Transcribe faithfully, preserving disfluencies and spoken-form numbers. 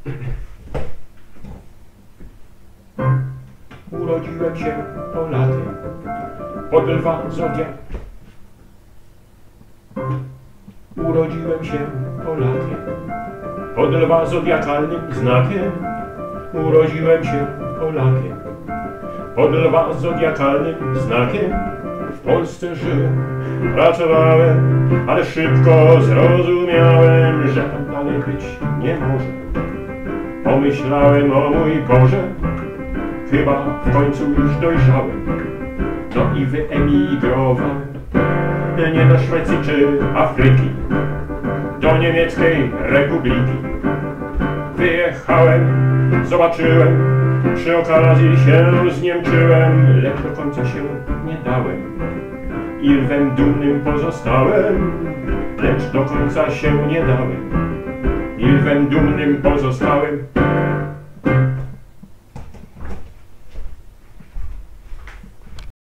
Urodziłem się Polakiem, pod lwa zodiak. Urodziłem się Polakiem, pod lwa zodiakalnym znakiem. Urodziłem się Polakiem, pod lwa zodiakalnym znakiem. W Polsce żyłem, pracowałem, ale szybko zrozumiałem, że tak dalej być nie może. Pomyślałem o mój Boże, chyba w końcu już dojrzałem. No i wyemigrowałem, nie do Szwecji czy Afryki, do niemieckiej republiki. Wyjechałem, zobaczyłem, przy okazji się zniemczyłem, lecz do końca się nie dałem i lwem dumnym pozostałem, lecz do końca się nie dałem i lwem dumnym pozostałem.